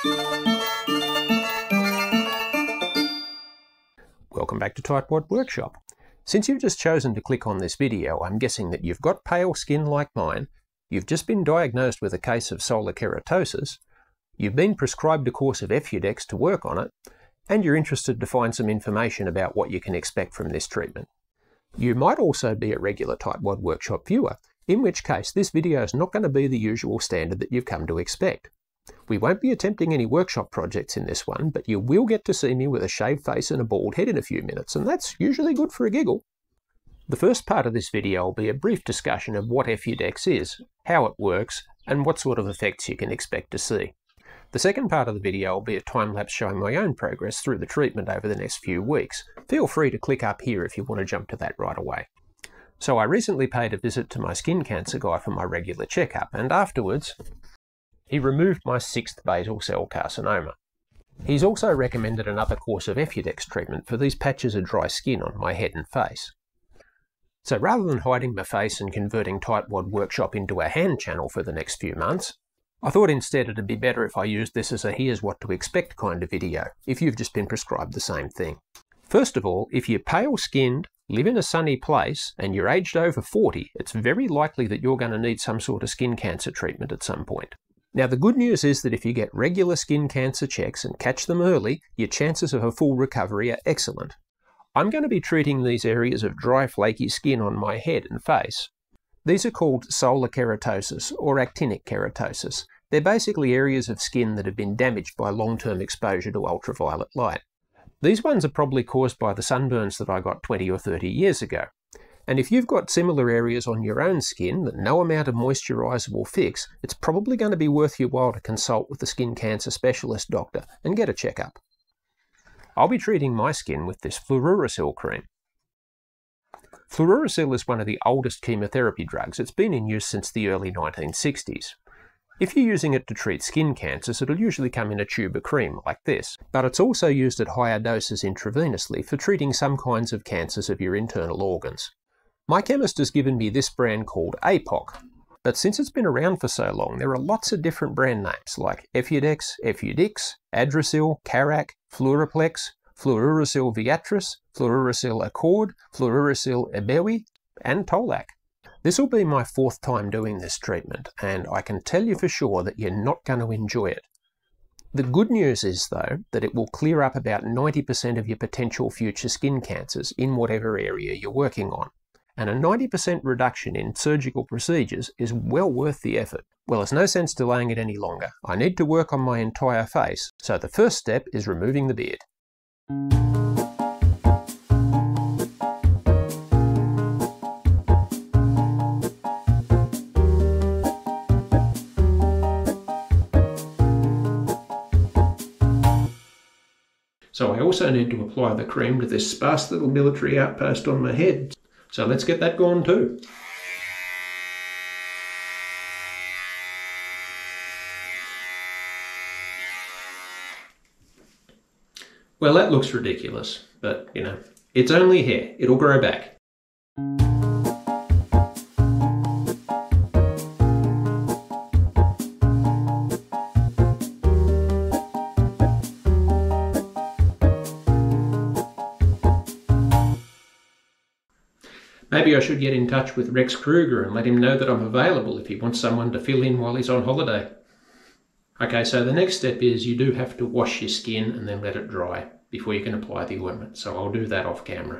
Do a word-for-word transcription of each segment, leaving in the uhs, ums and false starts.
Welcome back to Tightwad Workshop. Since you've just chosen to click on this video, I'm guessing that you've got pale skin like mine, you've just been diagnosed with a case of solar keratosis, you've been prescribed a course of Efudex to work on it, and you're interested to find some information about what you can expect from this treatment. You might also be a regular Tightwad Workshop viewer, in which case this video is not going to be the usual standard that you've come to expect. We won't be attempting any workshop projects in this one, but you will get to see me with a shaved face and a bald head in a few minutes, and that's usually good for a giggle. The first part of this video will be a brief discussion of what Efudex is, how it works, and what sort of effects you can expect to see. The second part of the video will be a time-lapse showing my own progress through the treatment over the next few weeks. Feel free to click up here if you want to jump to that right away. So I recently paid a visit to my skin cancer guy for my regular checkup, and afterwards he removed my sixth basal cell carcinoma. He's also recommended another course of Efudex treatment for these patches of dry skin on my head and face. So rather than hiding my face and converting Tightwad Workshop into a hand channel for the next few months, I thought instead it'd be better if I used this as a here's what to expect kind of video, if you've just been prescribed the same thing. First of all, if you're pale-skinned, live in a sunny place, and you're aged over forty, it's very likely that you're going to need some sort of skin cancer treatment at some point. Now the good news is that if you get regular skin cancer checks and catch them early, your chances of a full recovery are excellent. I'm going to be treating these areas of dry flaky skin on my head and face. These are called solar keratosis or actinic keratosis. They're basically areas of skin that have been damaged by long-term exposure to ultraviolet light. These ones are probably caused by the sunburns that I got twenty or thirty years ago. And if you've got similar areas on your own skin that no amount of moisturiser will fix, it's probably going to be worth your while to consult with a skin cancer specialist doctor and get a checkup. I'll be treating my skin with this Fluorouracil cream. Fluorouracil is one of the oldest chemotherapy drugs. It's been in use since the early nineteen sixties. If you're using it to treat skin cancers, it'll usually come in a tube of cream like this, but it's also used at higher doses intravenously for treating some kinds of cancers of your internal organs. My chemist has given me this brand called A P O C, but since it's been around for so long, there are lots of different brand names like Efudex, Efudix, Adrucil, Carac, Flouroplex, Fluorouracil Viatris, Fluorouracil Accord, Fluorouracil Ebewe, and Tolak. This will be my fourth time doing this treatment, and I can tell you for sure that you're not going to enjoy it. The good news is, though, that it will clear up about ninety percent of your potential future skin cancers in whatever area you're working on. And a ninety percent reduction in surgical procedures is well worth the effort. Well, there's no sense delaying it any longer. I need to work on my entire face, so the first step is removing the beard. So I also need to apply the cream to this sparse little military outpost on my head. So let's get that gone too. Well, that looks ridiculous, but you know, it's only hair. It'll grow back. Maybe I should get in touch with Rex Kruger and let him know that I'm available if he wants someone to fill in while he's on holiday. Okay, so the next step is you do have to wash your skin and then let it dry before you can apply the ointment, so I'll do that off camera.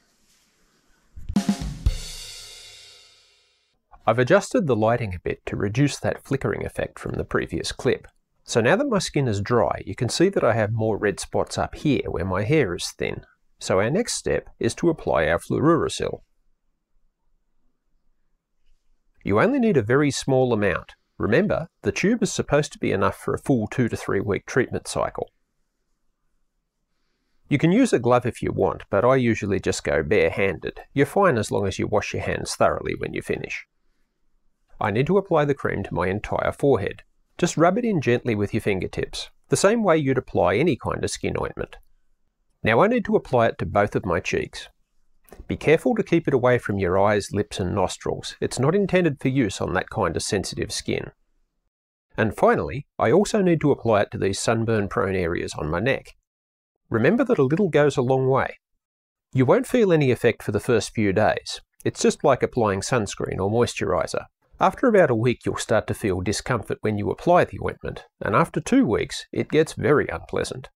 I've adjusted the lighting a bit to reduce that flickering effect from the previous clip. So now that my skin is dry, you can see that I have more red spots up here where my hair is thin. So our next step is to apply our Fluorouracil. You only need a very small amount. Remember, the tube is supposed to be enough for a full two to three week treatment cycle. You can use a glove if you want, but I usually just go bare-handed. You're fine as long as you wash your hands thoroughly when you finish. I need to apply the cream to my entire forehead. Just rub it in gently with your fingertips, the same way you'd apply any kind of skin ointment. Now I need to apply it to both of my cheeks. Be careful to keep it away from your eyes, lips and nostrils. It's not intended for use on that kind of sensitive skin. And finally, I also need to apply it to these sunburn-prone areas on my neck. Remember that a little goes a long way. You won't feel any effect for the first few days. It's just like applying sunscreen or moisturiser. After about a week you'll start to feel discomfort when you apply the ointment, and after two weeks it gets very unpleasant.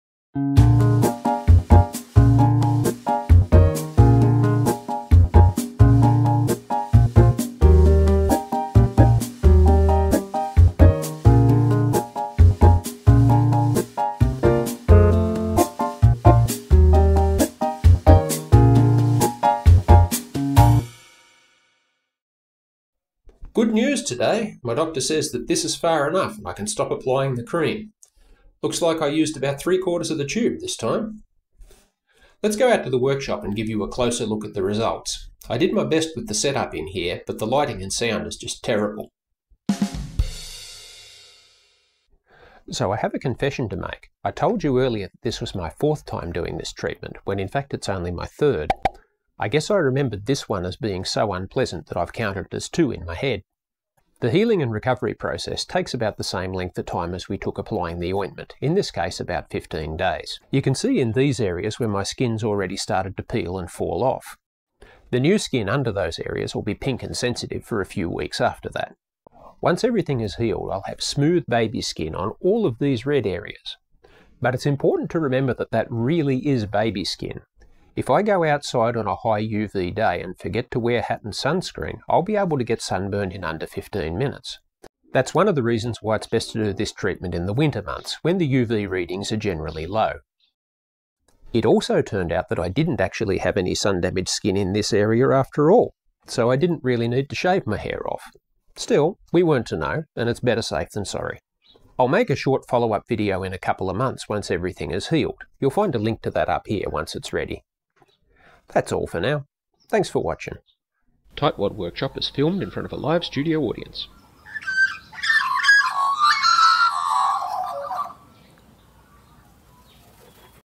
Good news today. My doctor says that this is far enough and I can stop applying the cream. Looks like I used about three quarters of the tube this time. Let's go out to the workshop and give you a closer look at the results. I did my best with the setup in here, but the lighting and sound is just terrible. So I have a confession to make. I told you earlier that this was my fourth time doing this treatment, when in fact it's only my third. I guess I remembered this one as being so unpleasant that I've counted it as two in my head. The healing and recovery process takes about the same length of time as we took applying the ointment, in this case about fifteen days. You can see in these areas where my skin's already started to peel and fall off. The new skin under those areas will be pink and sensitive for a few weeks after that. Once everything is healed, I'll have smooth baby skin on all of these red areas. But it's important to remember that that really is baby skin. If I go outside on a high U V day and forget to wear hat and sunscreen, I'll be able to get sunburned in under fifteen minutes. That's one of the reasons why it's best to do this treatment in the winter months, when the U V readings are generally low. It also turned out that I didn't actually have any sun-damaged skin in this area after all, so I didn't really need to shave my hair off. Still, we weren't to know, and it's better safe than sorry. I'll make a short follow-up video in a couple of months once everything is healed. You'll find a link to that up here once it's ready. That's all for now. Thanks for watching. Tightwad Workshop is filmed in front of a live studio audience.